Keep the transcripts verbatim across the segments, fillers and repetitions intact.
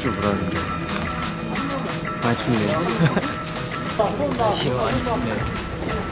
줄 몰랐는데 많이 춥네요. 날씨가 많이 춥네요.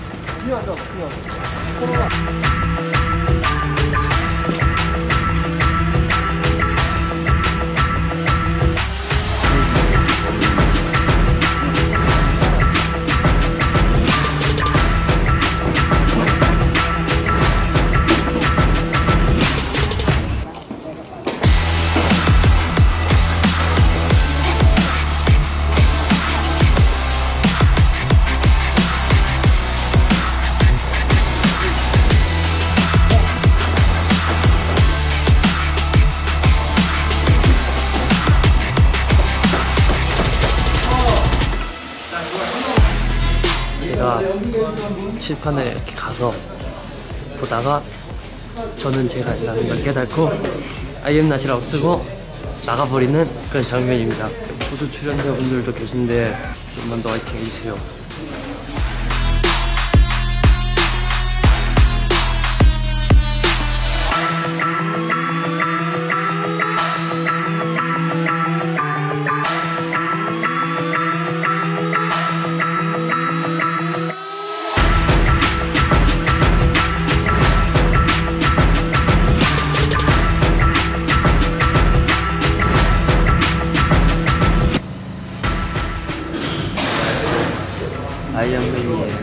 제가 칠판에 이렇게 가서 보다가 저는 제가 아니라는 깨닫고 I am not이라고 쓰고 나가버리는 그런 장면입니다. 모두 출연자분들도 계신데 좀만 더 화이팅 해주세요. 아이언맨이에요.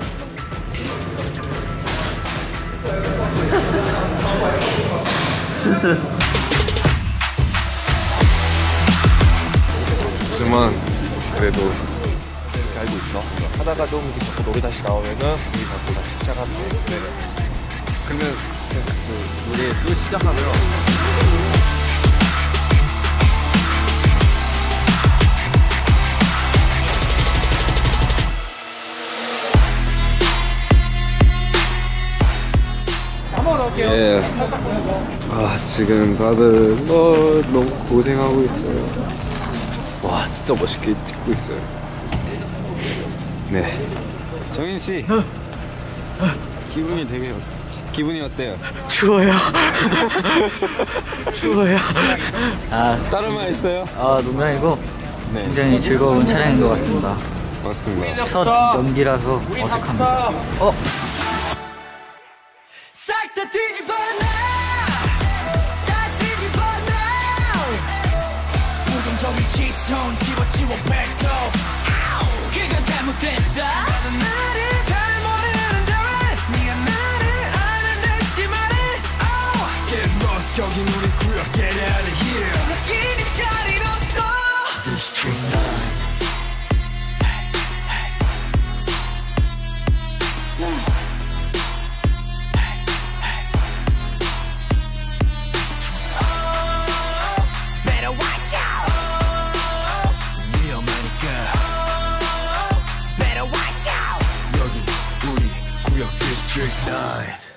춥지만 그래도 이렇게 알고 있어. 하다가 좀 자꾸 노래 다시 나오면은 우리 자꾸 다시 시작하면 돼. 그러면 그 노래 또 시작하면 예. 아 지금 다들 어, 너무 고생하고 있어요. 와 진짜 멋있게 찍고 있어요. 네. 정인 씨 기분이 되게 기분이 어때요? 추워요. 추워요. 아, 다른 말 있어요? 아 농담이고 네. 굉장히 즐거운 촬영인 것 같습니다. 맞습니다. 첫 연기라서 어색합니다. 어? 부정적인 시선 지워지워 back up 그건 잘못됐어 나는 나를 잘 모르는데 왜 네가 나를 아는 듯이 말해 oh. Get lost 여긴 우리 구역 get out of here 느끼는 자리는 없어 District nine District nine